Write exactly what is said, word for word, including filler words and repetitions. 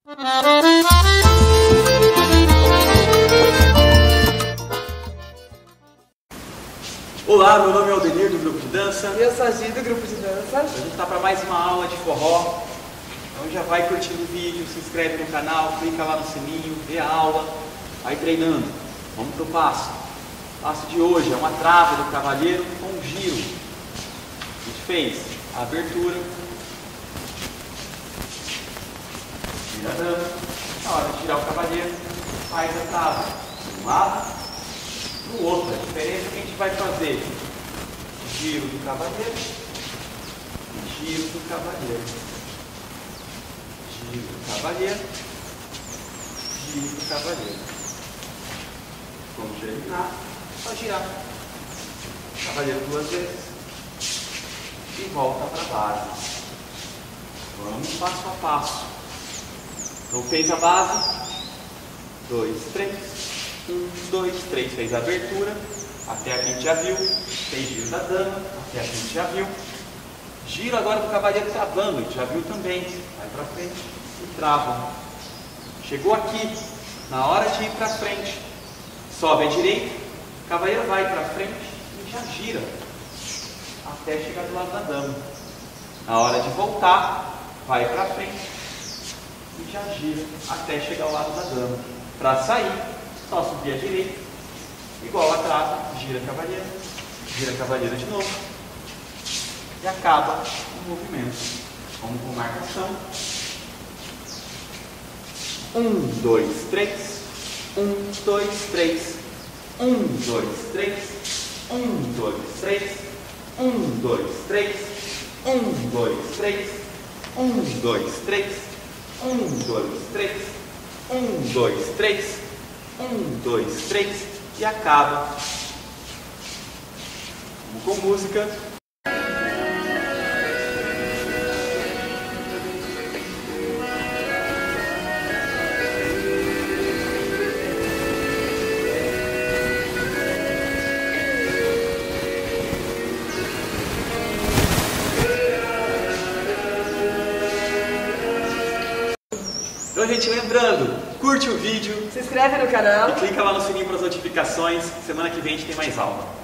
Olá, meu nome é Aldenir, do grupo de dança. E eu sou a Gi, do grupo de dança. A gente está para mais uma aula de forró. Então já vai curtindo o vídeo, se inscreve no canal, clica lá no sininho, vê a aula, vai treinando. Vamos para o passo. O passo de hoje é uma trava do cavalheiro com um giro. A gente fez a abertura, gira a dama. Na hora de girar o cavalheiro, faz a trava de um lado para o outro. A diferença é que a gente vai fazer giro do cavalheiro e giro do cavalheiro. Giro do cavalheiro, giro do cavalheiro. Vamos terminar, só girar o cavalheiro duas vezes e volta para a base. Vamos passo a passo. Então fez a base, dois, três, um, dois, três, fez a abertura, até aqui a gente já viu, fez giro da dama, até aqui a gente já viu. Giro agora do cavalheiro travando, a gente já viu também, vai para frente e trava. Chegou aqui, na hora de ir para frente, sobe à direita, o cavaleiro vai para frente e já gira, até chegar do lado da dama. Na hora de voltar, vai para frente e já gira, até chegar ao lado da dama. Para sair, só subir à direita, igual a trava, gira cavaleiro, gira cavaleiro de novo, e acaba o movimento. Vamos com marcação. Um, dois, três. Um, dois, três. Um, dois, três. Um, dois, três. Um, dois, três. Um, dois, três. Um, dois, três. Um, dois, três. Um, dois, três. Um, dois, três. E acaba. Vamos com música. Então, gente, lembrando, curte o vídeo, Se inscreve no canal. e clica lá no sininho para as notificações. Semana que vem a gente tem mais aula.